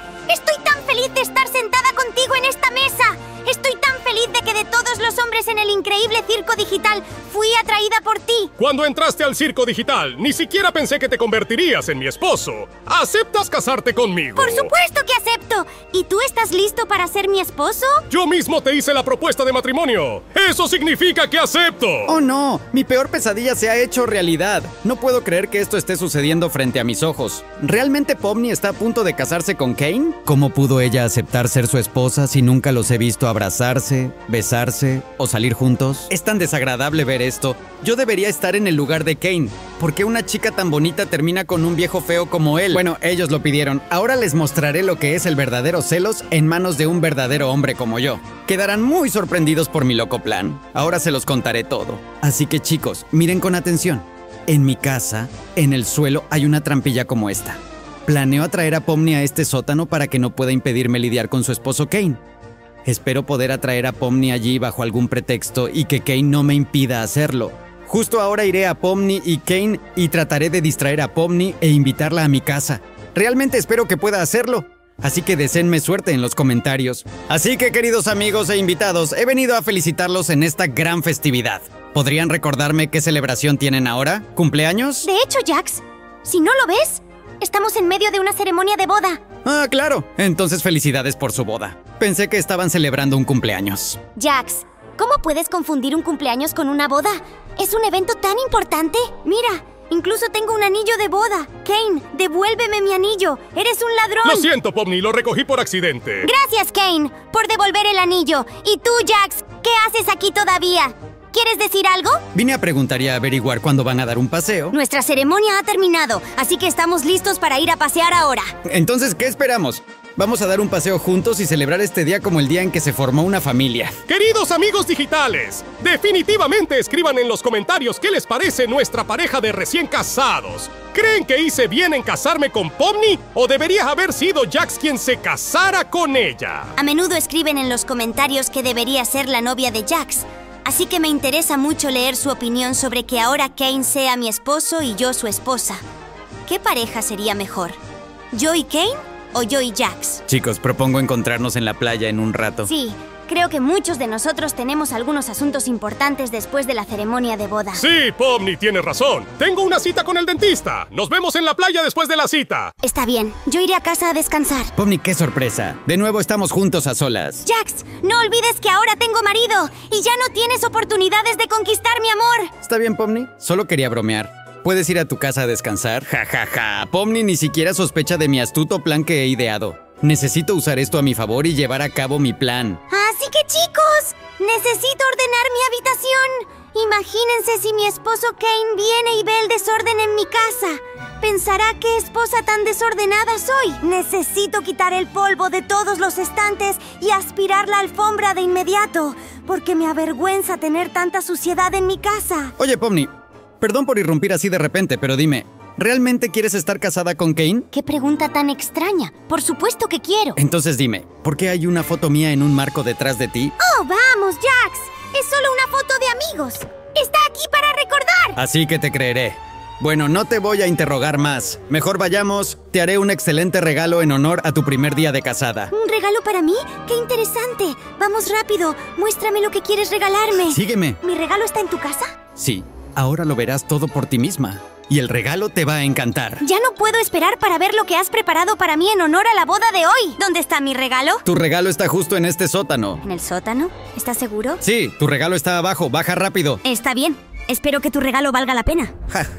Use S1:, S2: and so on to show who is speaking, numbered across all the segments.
S1: Estoy tan feliz de estar sentada contigo en esta mesa. Estoy tan feliz de que de todos los hombres en el increíble circo digital fui atraída por ti.
S2: Cuando entraste al circo digital, ni siquiera pensé que te convertirías en mi esposo. ¿Aceptas casarte conmigo?
S1: Por supuesto que acepto. ¿Y tú estás listo para ser mi esposo?
S2: Yo mismo te hice la propuesta de matrimonio. ¡Eso significa que acepto!
S3: ¡Oh, no! Mi peor pesadilla se ha hecho realidad. No puedo creer que esto esté sucediendo frente a mis ojos. ¿Realmente Pomni está a punto de casarse con Kane? ¿Cómo pudo ella aceptar ser su esposa si nunca los he visto abrazarse, besarse o salir juntos? Es tan desagradable ver esto. Yo debería estar en el lugar de Kane. ¿Por qué una chica tan bonita termina con un viejo feo como él? Bueno, ellos lo pidieron. Ahora les mostraré lo que es el verdadero celos en manos de un verdadero hombre como yo. Quedarán muy sorprendidos por mi loco plan. Ahora se los contaré todo. Así que chicos, miren con atención. En mi casa, en el suelo, hay una trampilla como esta. Planeo atraer a Pomni a este sótano para que no pueda impedirme lidiar con su esposo Kane. Espero poder atraer a Pomni allí bajo algún pretexto y que Kane no me impida hacerlo. Justo ahora iré a Pomni y Kane y trataré de distraer a Pomni e invitarla a mi casa. Realmente espero que pueda hacerlo. Así que deseenme suerte en los comentarios. Así que, queridos amigos e invitados, he venido a felicitarlos en esta gran festividad. ¿Podrían recordarme qué celebración tienen ahora? ¿Cumpleaños?
S1: De hecho, Jax, si no lo ves, estamos en medio de una ceremonia de boda.
S3: Ah, claro. Entonces felicidades por su boda. Pensé que estaban celebrando un cumpleaños.
S1: Jax, ¿cómo puedes confundir un cumpleaños con una boda? ¿Es un evento tan importante? Mira, incluso tengo un anillo de boda. Kane, devuélveme mi anillo. Eres un ladrón.
S2: Lo siento, Pomni, lo recogí por accidente.
S1: Gracias, Kane, por devolver el anillo. ¿Y tú, Jax, qué haces aquí todavía? ¿Quieres decir algo?
S3: Vine a preguntar y a averiguar cuándo van a dar un paseo.
S1: Nuestra ceremonia ha terminado, así que estamos listos para ir a pasear ahora.
S3: Entonces, ¿qué esperamos? Vamos a dar un paseo juntos y celebrar este día como el día en que se formó una familia.
S2: Queridos amigos digitales, definitivamente escriban en los comentarios qué les parece nuestra pareja de recién casados. ¿Creen que hice bien en casarme con Pomni o debería haber sido Jax quien se casara con ella?
S1: A menudo escriben en los comentarios que debería ser la novia de Jax. Así que me interesa mucho leer su opinión sobre que ahora Kane sea mi esposo y yo su esposa. ¿Qué pareja sería mejor? ¿Yo y Kane o yo y Jax?
S3: Chicos, propongo encontrarnos en la playa en un rato.
S1: Sí, creo que muchos de nosotros tenemos algunos asuntos importantes después de la ceremonia de boda.
S2: Sí, Pomni, tienes razón. Tengo una cita con el dentista. Nos vemos en la playa después de la cita.
S1: Está bien, yo iré a casa a descansar.
S3: Pomni, qué sorpresa. De nuevo estamos juntos a solas.
S1: Jax, no olvides que ahora tengo marido y ya no tienes oportunidades de conquistar mi amor.
S3: ¿Está bien, Pomni? Solo quería bromear. ¿Puedes ir a tu casa a descansar? Ja, ja, ja. Pomni ni siquiera sospecha de mi astuto plan que he ideado. Necesito usar esto a mi favor y llevar a cabo mi plan.
S1: Así que, chicos, necesito ordenar mi habitación. Imagínense si mi esposo Kane viene y ve el desorden en mi casa. Pensará qué esposa tan desordenada soy. Necesito quitar el polvo de todos los estantes y aspirar la alfombra de inmediato, porque me avergüenza tener tanta suciedad en mi casa.
S3: Oye, Pomni, perdón por irrumpir así de repente, pero dime, ¿realmente quieres estar casada con Kane?
S1: ¡Qué pregunta tan extraña! Por supuesto que quiero.
S3: Entonces dime, ¿por qué hay una foto mía en un marco detrás de ti?
S1: ¡Oh, vamos, Jax! Es solo una foto de amigos. Está aquí para recordar.
S3: Así que te creeré. Bueno, no te voy a interrogar más. Mejor vayamos. Te haré un excelente regalo en honor a tu primer día de casada.
S1: ¿Un regalo para mí? ¡Qué interesante! Vamos rápido. Muéstrame lo que quieres regalarme.
S3: Sígueme.
S1: ¿Mi regalo está en tu casa?
S3: Sí. Ahora lo verás todo por ti misma. Y el regalo te va a encantar.
S1: Ya no puedo esperar para ver lo que has preparado para mí en honor a la boda de hoy. ¿Dónde está mi regalo?
S3: Tu regalo está justo en este sótano.
S1: ¿En el sótano? ¿Estás seguro?
S3: Sí, tu regalo está abajo. Baja rápido.
S1: Está bien. Espero que tu regalo valga la pena.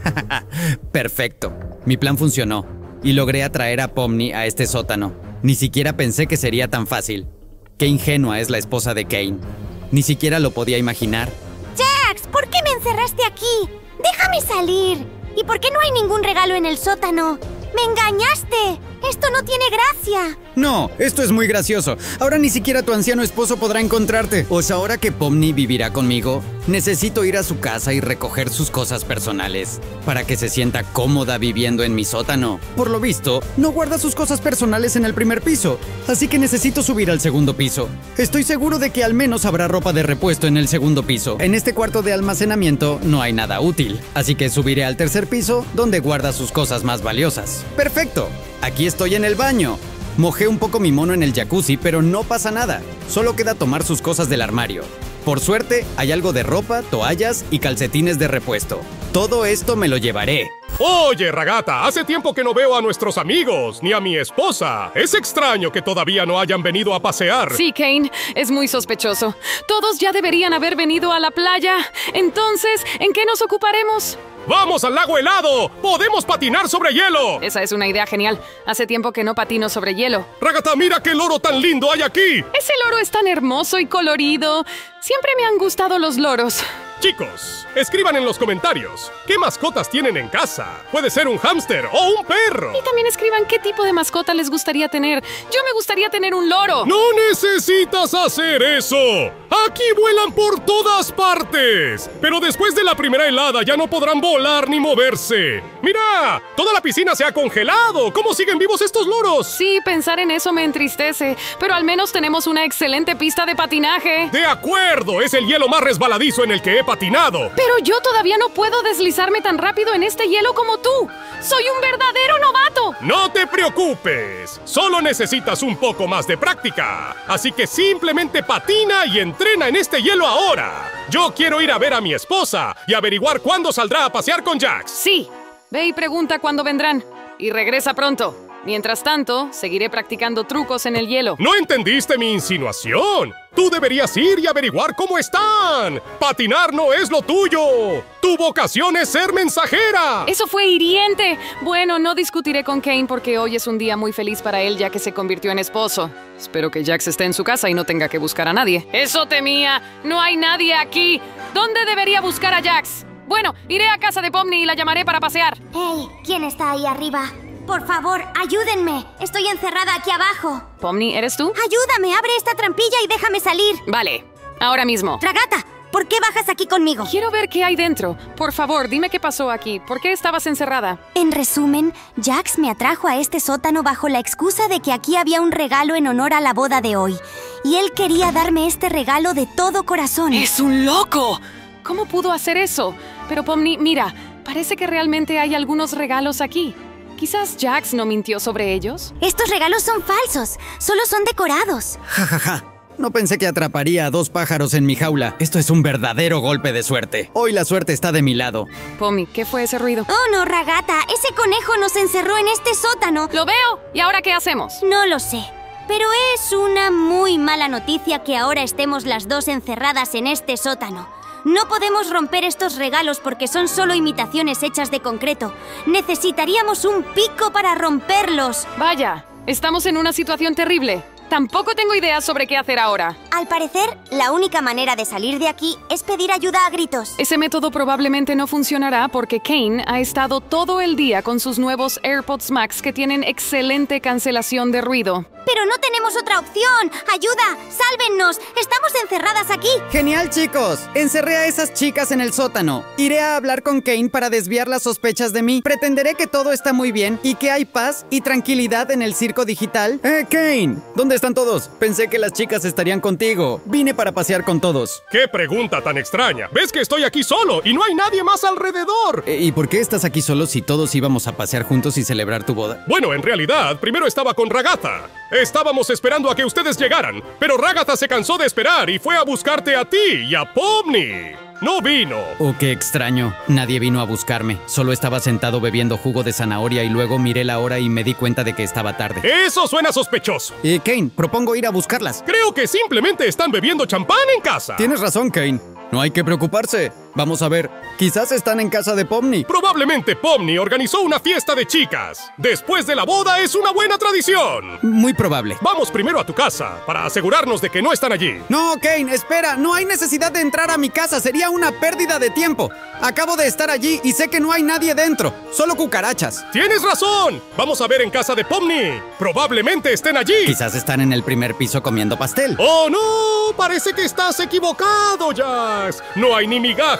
S3: Perfecto. Mi plan funcionó. Y logré atraer a Pomni a este sótano. Ni siquiera pensé que sería tan fácil. Qué ingenua es la esposa de Kane. Ni siquiera lo podía imaginar.
S1: Jax, ¿por qué me encerraste aquí? ¡Déjame salir! ¿Y por qué no hay ningún regalo en el sótano? ¡Me engañaste! ¡Esto no tiene gracia!
S3: No, esto es muy gracioso. Ahora ni siquiera tu anciano esposo podrá encontrarte. Pues ahora que Pomni vivirá conmigo, necesito ir a su casa y recoger sus cosas personales para que se sienta cómoda viviendo en mi sótano. Por lo visto, no guarda sus cosas personales en el primer piso, así que necesito subir al segundo piso. Estoy seguro de que al menos habrá ropa de repuesto en el segundo piso. En este cuarto de almacenamiento no hay nada útil, así que subiré al tercer piso donde guarda sus cosas más valiosas. ¡Perfecto! Aquí estoy en el baño. Mojé un poco mi mono en el jacuzzi, pero no pasa nada. Solo queda tomar sus cosas del armario. Por suerte, hay algo de ropa, toallas y calcetines de repuesto. Todo esto me lo llevaré.
S2: Oye, Ragata, hace tiempo que no veo a nuestros amigos, ni a mi esposa. Es extraño que todavía no hayan venido a pasear.
S4: Sí, Kane, es muy sospechoso. Todos ya deberían haber venido a la playa. Entonces, ¿en qué nos ocuparemos?
S2: ¡Vamos al lago helado! ¡Podemos patinar sobre hielo!
S4: Esa es una idea genial. Hace tiempo que no patino sobre hielo.
S2: Ragata, mira qué loro tan lindo hay aquí.
S4: Ese loro es tan hermoso y colorido. Siempre me han gustado los loros.
S2: Chicos, escriban en los comentarios ¿qué mascotas tienen en casa? Puede ser un hámster o un perro.
S4: Y también escriban qué tipo de mascota les gustaría tener. Yo me gustaría tener un loro.
S2: ¡No necesitas hacer eso! ¡Aquí vuelan por todas partes! Pero después de la primera helada ya no podrán volar ni moverse. ¡Mira! ¡Toda la piscina se ha congelado! ¿Cómo siguen vivos estos loros?
S4: Sí, pensar en eso me entristece. Pero al menos tenemos una excelente pista de patinaje.
S2: ¡De acuerdo! Es el hielo más resbaladizo en el que he patinado.
S4: Pero yo todavía no puedo deslizarme tan rápido en este hielo como tú. ¡Soy un verdadero novato!
S2: ¡No te preocupes! Solo necesitas un poco más de práctica. Así que simplemente patina y entrena en este hielo ahora. Yo quiero ir a ver a mi esposa y averiguar cuándo saldrá a pasear con Jax.
S4: Sí. Ve y pregunta cuándo vendrán. Y regresa pronto. Mientras tanto, seguiré practicando trucos en el hielo.
S2: ¿No entendiste mi insinuación? Tú deberías ir y averiguar cómo están. Patinar no es lo tuyo. Tu vocación es ser mensajera.
S4: ¡Eso fue hiriente! Bueno, no discutiré con Kane porque hoy es un día muy feliz para él ya que se convirtió en esposo. Espero que Jax esté en su casa y no tenga que buscar a nadie. ¡Eso temía! ¡No hay nadie aquí! ¿Dónde debería buscar a Jax? Bueno, iré a casa de Pomni y la llamaré para pasear.
S1: Hey, ¿quién está ahí arriba? Por favor, ayúdenme. Estoy encerrada aquí abajo.
S4: Pomni, ¿eres tú?
S1: Ayúdame, abre esta trampilla y déjame salir.
S4: Vale, ahora mismo.
S1: Ragata, ¿por qué bajas aquí conmigo?
S4: Quiero ver qué hay dentro. Por favor, dime qué pasó aquí. ¿Por qué estabas encerrada?
S1: En resumen, Jax me atrajo a este sótano bajo la excusa de que aquí había un regalo en honor a la boda de hoy. Y él quería darme este regalo de todo corazón.
S4: ¡Es un loco! ¿Cómo pudo hacer eso? Pero Pomni, mira, parece que realmente hay algunos regalos aquí. ¿Quizás Jax no mintió sobre ellos?
S1: Estos regalos son falsos, solo son decorados.
S3: Ja, ja, ja. No pensé que atraparía a 2 pájaros en mi jaula. Esto es un verdadero golpe de suerte. Hoy la suerte está de mi lado.
S4: Pomni, ¿qué fue ese ruido?
S1: Oh no, Ragata, ese conejo nos encerró en este sótano.
S4: ¡Lo veo! ¿Y ahora qué hacemos?
S1: No lo sé, pero es una muy mala noticia que ahora estemos las dos encerradas en este sótano. No podemos romper estos regalos porque son solo imitaciones hechas de concreto. Necesitaríamos un pico para romperlos.
S4: Vaya, estamos en una situación terrible. Tampoco tengo ideas sobre qué hacer ahora.
S1: Al parecer, la única manera de salir de aquí es pedir ayuda a gritos.
S4: Ese método probablemente no funcionará porque Kane ha estado todo el día con sus nuevos AirPods Max que tienen excelente cancelación de ruido.
S1: Pero no tenemos otra opción. ¡Ayuda! ¡Sálvennos! ¡Estamos encerradas aquí!
S3: ¡Genial, chicos! Encerré a esas chicas en el sótano. Iré a hablar con Kane para desviar las sospechas de mí. Pretenderé que todo está muy bien y que hay paz y tranquilidad en el circo digital. Kane! ¿Dónde están todos? Pensé que las chicas estarían contigo. Vine para pasear con todos.
S2: ¡Qué pregunta tan extraña! ¿Ves que estoy aquí solo y no hay nadie más alrededor?
S3: ¿Y por qué estás aquí solo si todos íbamos a pasear juntos y celebrar tu boda?
S2: Bueno, en realidad, primero estaba con Ragata. Estábamos esperando a que ustedes llegaran, pero Ragata se cansó de esperar y fue a buscarte a ti y a Pomni. No vino.
S3: Oh, qué extraño. Nadie vino a buscarme. Solo estaba sentado bebiendo jugo de zanahoria y luego miré la hora y me di cuenta de que estaba tarde.
S2: Eso suena sospechoso.
S3: Kane, propongo ir a buscarlas.
S2: Creo que simplemente están bebiendo champán en casa.
S3: Tienes razón, Kane. No hay que preocuparse. Vamos a ver. Quizás están en casa de Pomni.
S2: Probablemente Pomni organizó una fiesta de chicas. Después de la boda es una buena tradición.
S3: Muy probable.
S2: Vamos primero a tu casa para asegurarnos de que no están allí.
S3: No, Kane, espera. No hay necesidad de entrar a mi casa. Sería una pérdida de tiempo. Acabo de estar allí y sé que no hay nadie dentro. Solo cucarachas.
S2: ¡Tienes razón! Vamos a ver en casa de Pomni. Probablemente estén allí.
S3: Quizás están en el primer piso comiendo pastel.
S2: ¡Oh, no! Parece que estás equivocado, Jax. No hay ni migajas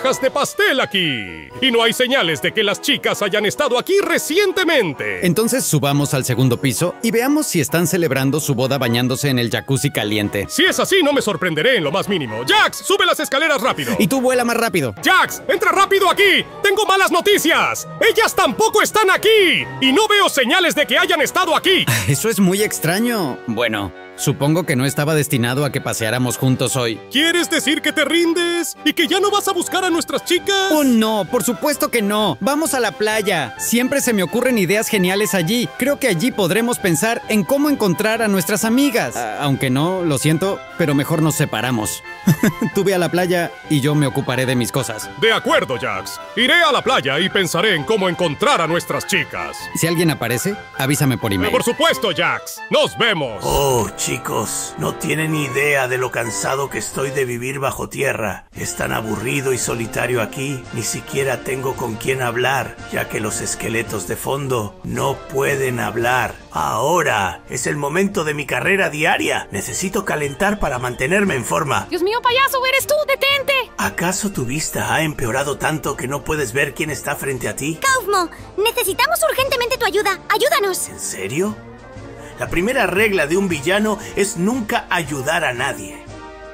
S2: cajas de pastel aquí. Y no hay señales de que las chicas hayan estado aquí recientemente.
S3: Entonces subamos al segundo piso y veamos si están celebrando su boda bañándose en el jacuzzi caliente.
S2: Si es así, no me sorprenderé en lo más mínimo. Jax, sube las escaleras rápido.
S3: Y tú vuela más rápido.
S2: Jax, entra rápido aquí. Tengo malas noticias. Ellas tampoco están aquí. Y no veo señales de que hayan estado aquí.
S3: Eso es muy extraño. Bueno, supongo que no estaba destinado a que paseáramos juntos hoy.
S2: ¿Quieres decir que te rindes? ¿Y que ya no vas a buscar a nuestras chicas?
S3: ¡Oh, no! ¡Por supuesto que no! ¡Vamos a la playa! Siempre se me ocurren ideas geniales allí. Creo que allí podremos pensar en cómo encontrar a nuestras amigas. Aunque no, lo siento, pero mejor nos separamos. Tú ve a la playa y yo me ocuparé de mis cosas.
S2: De acuerdo, Jax. Iré a la playa y pensaré en cómo encontrar a nuestras chicas.
S3: Si alguien aparece, avísame por email.
S2: Por supuesto, Jax. ¡Nos vemos!
S5: Oh, chicos, no tienen idea de lo cansado que estoy de vivir bajo tierra. Es tan aburrido y solitario aquí, ni siquiera tengo con quién hablar, ya que los esqueletos de fondo no pueden hablar. Ahora es el momento de mi carrera diaria. Necesito calentar para mantenerme en forma.
S4: Dios mío, payaso, eres tú, detente.
S5: ¿Acaso tu vista ha empeorado tanto que no puedes ver quién está frente a ti?
S1: Kaufmo, necesitamos urgentemente tu ayuda. ¡Ayúdanos!
S5: ¿En serio? La primera regla de un villano es nunca ayudar a nadie.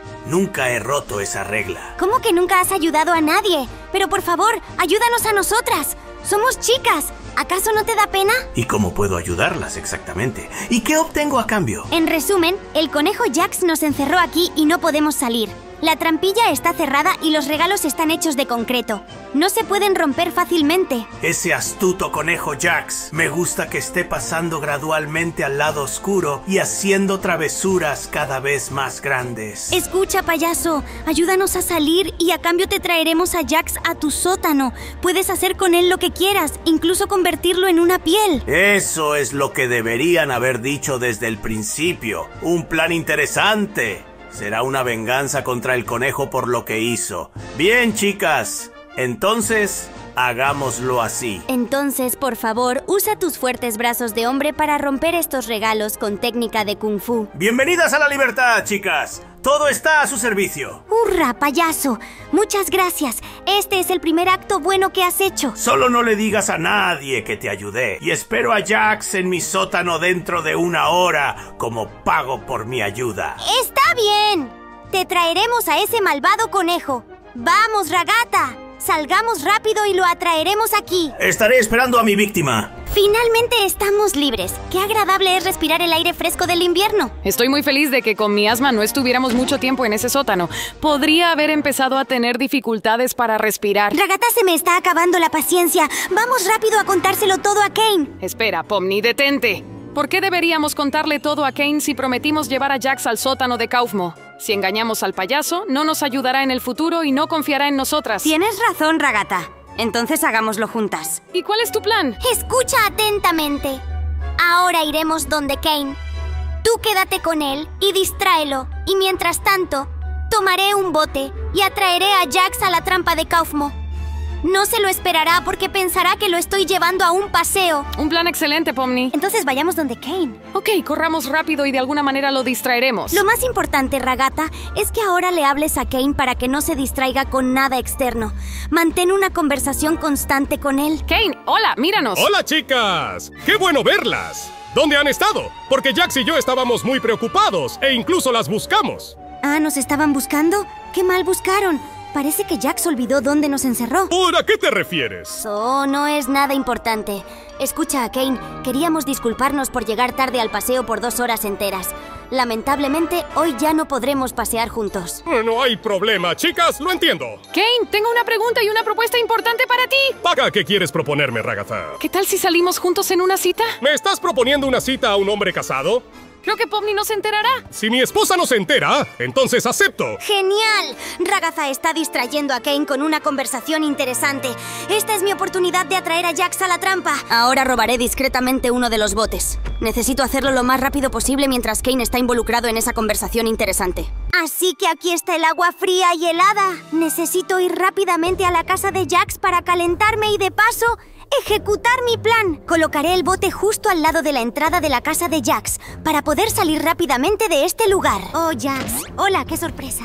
S5: Nunca he roto esa regla.
S1: ¿Cómo que nunca has ayudado a nadie? Pero por favor, ayúdanos a nosotras. Somos chicas. ¿Acaso no te da pena?
S5: ¿Y cómo puedo ayudarlas exactamente? ¿Y qué obtengo a cambio?
S1: En resumen, el conejo Jax nos encerró aquí y no podemos salir. La trampilla está cerrada y los regalos están hechos de concreto. No se pueden romper fácilmente.
S5: Ese astuto conejo Jax. Me gusta que esté pasando gradualmente al lado oscuro y haciendo travesuras cada vez más grandes.
S1: Escucha, payaso, ayúdanos a salir y a cambio te traeremos a Jax a tu sótano. Puedes hacer con él lo que quieras, incluso convertirlo en una piel.
S5: Eso es lo que deberían haber dicho desde el principio. Un plan interesante. Será una venganza contra el conejo por lo que hizo. Bien, chicas. Entonces, hagámoslo así.
S1: Entonces, por favor, usa tus fuertes brazos de hombre para romper estos regalos con técnica de Kung Fu.
S5: Bienvenidas a la libertad, chicas. Todo está a su servicio.
S1: ¡Hurra, payaso! Muchas gracias. Este es el primer acto bueno que has hecho.
S5: Solo no le digas a nadie que te ayudé. Y espero a Jax en mi sótano dentro de 1 hora como pago por mi ayuda.
S1: ¡Está bien! Te traeremos a ese malvado conejo. ¡Vamos, Ragata! Salgamos rápido y lo atraeremos aquí.
S5: Estaré esperando a mi víctima.
S1: Finalmente estamos libres. Qué agradable es respirar el aire fresco del invierno.
S4: Estoy muy feliz de que con mi asma no estuviéramos mucho tiempo en ese sótano. Podría haber empezado a tener dificultades para respirar.
S1: Ragata, se me está acabando la paciencia. Vamos rápido a contárselo todo a Kane.
S4: Espera, Pomni, detente. ¿Por qué deberíamos contarle todo a Kane si prometimos llevar a Jax al sótano de Kaufmo? Si engañamos al payaso, no nos ayudará en el futuro y no confiará en nosotras.
S1: Tienes razón, Ragata. Entonces hagámoslo juntas.
S4: ¿Y cuál es tu plan?
S1: Escucha atentamente. Ahora iremos donde Kane. Tú quédate con él y distráelo. Y mientras tanto, tomaré un bote y atraeré a Jax a la trampa de Kaufmo. No se lo esperará porque pensará que lo estoy llevando a un paseo.
S4: Un plan excelente, Pomni.
S1: Entonces vayamos donde Kane.
S4: Ok, corramos rápido y de alguna manera lo distraeremos.
S1: Lo más importante, Ragata, es que ahora le hables a Kane para que no se distraiga con nada externo. Mantén una conversación constante con él.
S4: Kane, hola, míranos.
S2: ¡Hola, chicas! ¡Qué bueno verlas! ¿Dónde han estado? Porque Jax y yo estábamos muy preocupados e incluso las buscamos.
S1: Ah, ¿nos estaban buscando? ¡Qué mal buscaron! Parece que Jax olvidó dónde nos encerró.
S2: ¿Por a qué te refieres?
S1: Oh, no es nada importante. Escucha, Kane, queríamos disculparnos por llegar tarde al paseo por 2 horas enteras. Lamentablemente, hoy ya no podremos pasear juntos.
S2: No hay problema, chicas, lo entiendo.
S4: Kane, tengo una pregunta y una propuesta importante para ti.
S2: Paga, ¿qué quieres proponerme, Ragazza?
S4: ¿Qué tal si salimos juntos en una cita?
S2: ¿Me estás proponiendo una cita a un hombre casado?
S4: Creo que Pomni no se enterará.
S2: Si mi esposa no se entera, entonces acepto.
S1: ¡Genial! Ragazza está distrayendo a Kane con una conversación interesante. Esta es mi oportunidad de atraer a Jax a la trampa. Ahora robaré discretamente uno de los botes. Necesito hacerlo lo más rápido posible mientras Kane está involucrado en esa conversación interesante. Así que aquí está el agua fría y helada. Necesito ir rápidamente a la casa de Jax para calentarme y de paso ejecutar mi plan. Colocaré el bote justo al lado de la entrada de la casa de Jax para poder salir rápidamente de este lugar. Oh, Jax. Hola, qué sorpresa.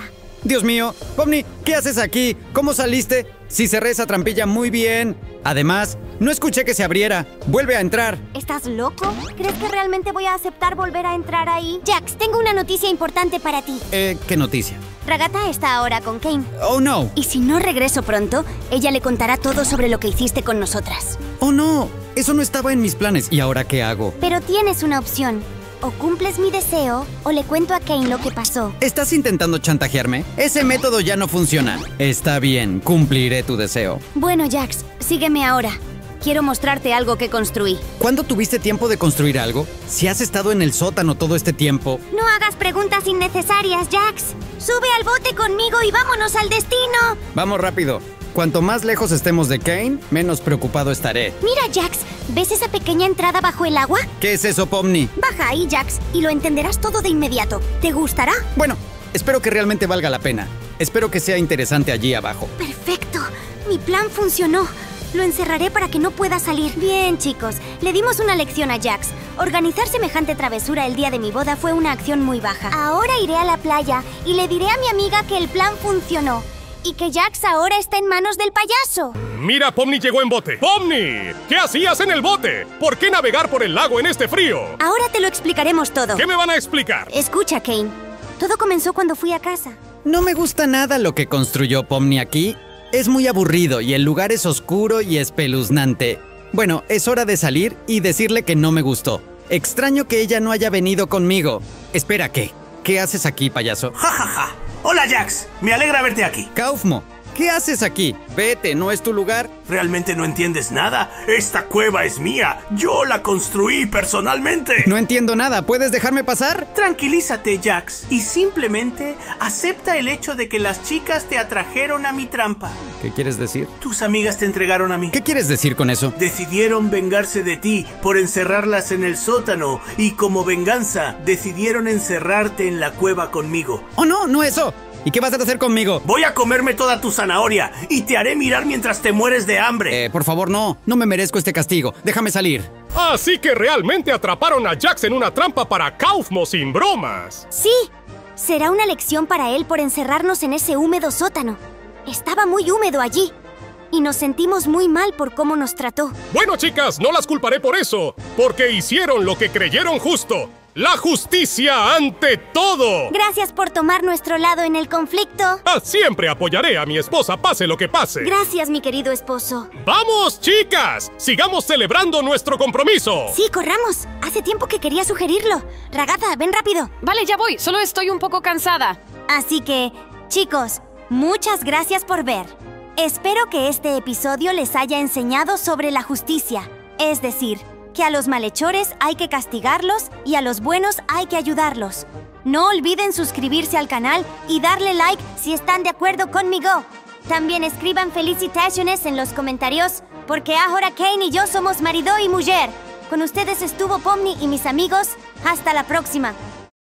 S3: Dios mío, Pomni, ¿qué haces aquí? ¿Cómo saliste? Si cerré esa trampilla muy bien. Además, no escuché que se abriera. Vuelve a entrar.
S1: ¿Estás loco? ¿Crees que realmente voy a aceptar volver a entrar ahí? Jax, tengo una noticia importante para ti.
S3: ¿Qué noticia?
S1: Ragatha está ahora con Cain.
S3: Oh, no.
S1: Y si no regreso pronto, ella le contará todo sobre lo que hiciste con nosotras.
S3: Oh, no. Eso no estaba en mis planes. ¿Y ahora qué hago?
S1: Pero tienes una opción. O cumples mi deseo, o le cuento a Cain lo que pasó.
S3: ¿Estás intentando chantajearme? Ese método ya no funciona. Está bien, cumpliré tu deseo.
S1: Bueno, Jax, sígueme ahora. Quiero mostrarte algo que construí.
S3: ¿Cuándo tuviste tiempo de construir algo? Si has estado en el sótano todo este tiempo.
S1: No hagas preguntas innecesarias, Jax. Sube al bote conmigo y vámonos al destino.
S3: Vamos rápido. Cuanto más lejos estemos de Cain, menos preocupado estaré.
S1: Mira, Jax, ¿ves esa pequeña entrada bajo el agua?
S3: ¿Qué es eso, Pomni?
S1: Baja ahí, Jax, y lo entenderás todo de inmediato. ¿Te gustará?
S3: Bueno, espero que realmente valga la pena. Espero que sea interesante allí abajo.
S1: Perfecto. Mi plan funcionó. Lo encerraré para que no pueda salir. Bien, chicos. Le dimos una lección a Jax. Organizar semejante travesura el día de mi boda fue una acción muy baja. Ahora iré a la playa y le diré a mi amiga que el plan funcionó. Y que Jax ahora está en manos del payaso.
S2: Mira, Pomni llegó en bote. ¡Pomni! ¿Qué hacías en el bote? ¿Por qué navegar por el lago en este frío?
S1: Ahora te lo explicaremos todo.
S2: ¿Qué me van a explicar?
S1: Escucha, Cain. Todo comenzó cuando fui a casa.
S3: No me gusta nada lo que construyó Pomni aquí. Es muy aburrido y el lugar es oscuro y espeluznante. Bueno, es hora de salir y decirle que no me gustó. Extraño que ella no haya venido conmigo. Espera, ¿qué? ¿Qué haces aquí, payaso?
S5: ¡Ja, ja, ja! Hola, Jax. Me alegra verte aquí.
S3: Kaufmo, ¿qué haces aquí? Vete, ¿no es tu lugar?
S5: ¿Realmente no entiendes nada? Esta cueva es mía. Yo la construí personalmente.
S3: No entiendo nada. ¿Puedes dejarme pasar?
S5: Tranquilízate, Jax, y simplemente acepta el hecho de que las chicas te atrajeron a mi trampa.
S3: ¿Qué quieres decir?
S5: Tus amigas te entregaron a mí.
S3: ¿Qué quieres decir con eso?
S5: Decidieron vengarse de ti por encerrarlas en el sótano y como venganza decidieron encerrarte en la cueva conmigo.
S3: ¡Oh, no! ¡No eso! ¿Y qué vas a hacer conmigo?
S5: Voy a comerme toda tu zanahoria y te haré mirar mientras te mueres de hambre.
S3: Por favor, no. No me merezco este castigo. Déjame salir.
S2: Así que realmente atraparon a Jax en una trampa para Kaufmo sin bromas.
S1: Sí. Será una lección para él por encerrarnos en ese húmedo sótano. Estaba muy húmedo allí. Y nos sentimos muy mal por cómo nos trató.
S2: Bueno, chicas, no las culparé por eso, porque hicieron lo que creyeron justo. ¡La justicia ante todo!
S1: Gracias por tomar nuestro lado en el conflicto.
S2: Siempre apoyaré a mi esposa, pase lo que pase.
S1: Gracias, mi querido esposo.
S2: ¡Vamos, chicas! ¡Sigamos celebrando nuestro compromiso!
S1: Sí, corramos. Hace tiempo que quería sugerirlo. Ragatha, ven rápido.
S4: Vale, ya voy. Solo estoy un poco cansada.
S1: Así que, chicos, muchas gracias por ver. Espero que este episodio les haya enseñado sobre la justicia. Es decir, que a los malhechores hay que castigarlos y a los buenos hay que ayudarlos. No olviden suscribirse al canal y darle like si están de acuerdo conmigo. También escriban felicitaciones en los comentarios, porque ahora Cain y yo somos marido y mujer. Con ustedes estuvo Pomni y mis amigos. Hasta la próxima.